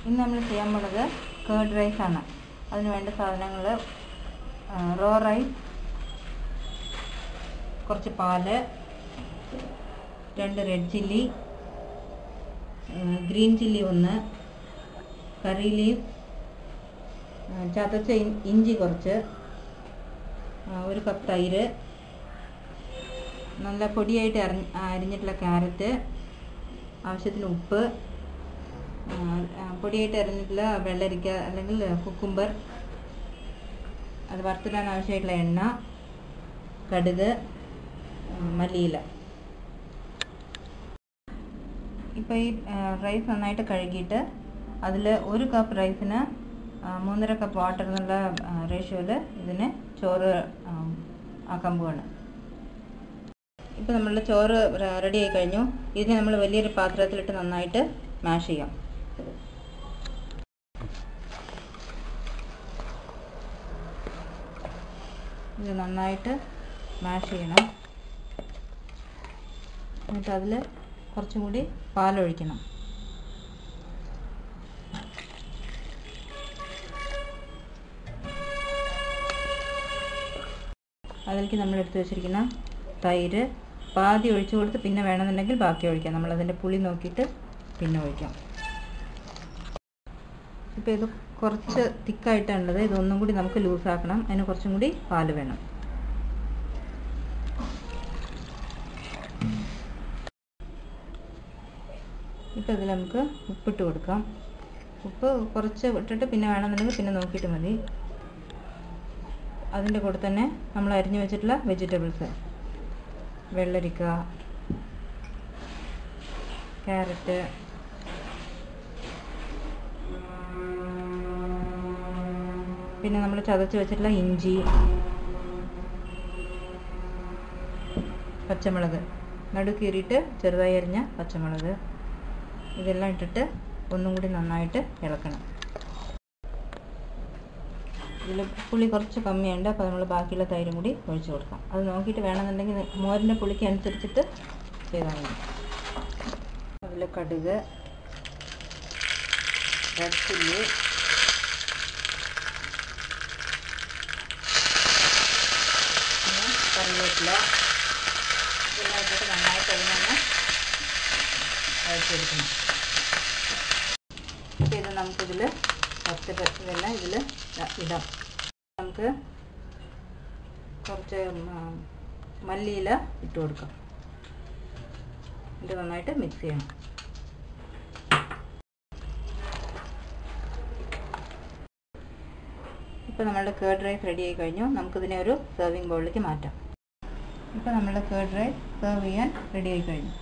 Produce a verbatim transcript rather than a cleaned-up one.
ഇന്ന് നമ്മൾ ചെയ്യാൻ പോകുന്നത് കേർഡ് റൈസ് ആണ്. അതിന് വേണ്ട സാധനങ്ങൾ റോ റൈസ്, കുറച്ച് പാല്, രണ്ട് റെഡ് ചില്ലി, ഗ്രീൻ ചില്ലി ഒന്ന്, കറി ലീഫ്, ചതച്ച ഇഞ്ചി കുറച്ച്, ഒരു കപ്പ് തൈര്, നല്ല പൊടിയായിട്ട് അരി അരിഞ്ഞിട്ടുള്ള ക്യാരറ്റ്, ആവശ്യത്തിന് ഉപ്പ്, പൊടിയായിട്ട് അരിഞ്ഞിട്ടുള്ള വെള്ളരിക്ക അല്ലെങ്കിൽ കുക്കുംബർ, അത് വറുത്തിടാൻ ആവശ്യമായിട്ടുള്ള എണ്ണ, കടുക്, മല്ലിയില. ഇപ്പോൾ ഈ റൈസ് നന്നായിട്ട് കഴുകിയിട്ട് അതിൽ ഒരു കപ്പ് റൈസിന് മൂന്നര കപ്പ് വാട്ടർ എന്നുള്ള റേഷ്യോയിൽ ഇതിന് ചോറ് ആക്കാൻ പോവാണ്. ഇപ്പോൾ നമ്മളുടെ ചോറ് റെഡി ആയി കഴിഞ്ഞു. ഇതിനെ നമ്മൾ വലിയൊരു പാത്രത്തിലിട്ട് നന്നായിട്ട് മാഷ് ചെയ്യാം. ഇത് നന്നായിട്ട് മാഷ് ചെയ്യണം. എന്നിട്ട് അതിൽ കുറച്ചും കൂടി പാലൊഴിക്കണം. അതിലേക്ക് നമ്മൾ എടുത്തു വെച്ചിരിക്കുന്ന തൈര് പാതി ഒഴിച്ചു കൊടുത്ത് പിന്നെ വേണമെന്നുണ്ടെങ്കിൽ ബാക്കി ഒഴിക്കാം. നമ്മളതിൻ്റെ പുളി നോക്കിയിട്ട് പിന്നെ ഒഴിക്കാം. ഇപ്പോൾ ഇത് കുറച്ച് തിക്കായിട്ടാണുള്ളത്. ഇതൊന്നും കൂടി നമുക്ക് ലൂസാക്കണം. അതിന് കുറച്ചും കൂടി പാല് വേണം. ഇപ്പോൾ ഇതിൽ നമുക്ക് ഉപ്പിട്ട് കൊടുക്കാം. ഉപ്പ് കുറച്ച് ഇട്ടിട്ട് പിന്നെ വേണമെന്നുണ്ടെങ്കിൽ പിന്നെ നോക്കിയിട്ട് മതി. അതിൻ്റെ കൂടെ തന്നെ നമ്മൾ അരിഞ്ഞു വെച്ചിട്ടുള്ള വെജിറ്റബിൾസ്, വെള്ളരിക്ക, ക്യാരറ്റ്, പിന്നെ നമ്മൾ ചതച്ച് വെച്ചിട്ടുള്ള ഇഞ്ചി, പച്ചമുളക്, നടു കീറിയിട്ട് ചെറുതായി അരിഞ്ഞ പച്ചമുളക്, ഇതെല്ലാം ഇട്ടിട്ട് ഒന്നും കൂടി നന്നായിട്ട് ഇളക്കണം. ഇതിൽ പുളി കുറച്ച് കമ്മിയുണ്ട്, അപ്പോൾ നമ്മൾ ബാക്കിയുള്ള തൈരും കൂടി ഒഴിച്ചു കൊടുക്കാം. അത് നോക്കിയിട്ട് വേണമെന്നുണ്ടെങ്കിൽ മോരിൻ്റെ പുളിക്ക് അനുസരിച്ചിട്ട് ചെയ്താൽ മതി. അതിൽ കടുക്, റെഡ് ചില്ലി, കറിവേപ്പില, ഇതെല്ലാം ഇട്ടിട്ട് നന്നായിട്ട് അതിനൊന്ന് വഴറ്റിയെടുക്കണം. അപ്പോൾ ഇത് നമുക്കിതിൽ പത്ത് ഇതെല്ലാം ഇതിൽ ഇടാം. നമുക്ക് കുറച്ച് മല്ലിയില ഇട്ട് കൊടുക്കാം. ഇത് നന്നായിട്ട് മിക്സ് ചെയ്യണം. ഇപ്പോൾ നമ്മളുടെ കേർഡ് റൈസ് റെഡി ആയി കഴിഞ്ഞു. നമുക്കിതിനെ ഒരു സെർവിങ് ബൗളിലേക്ക് മാറ്റാം. ഇപ്പോൾ നമ്മളുടെ കേർഡ് റൈസ് സെർവ് ചെയ്യാൻ റെഡി ആയി കഴിഞ്ഞു.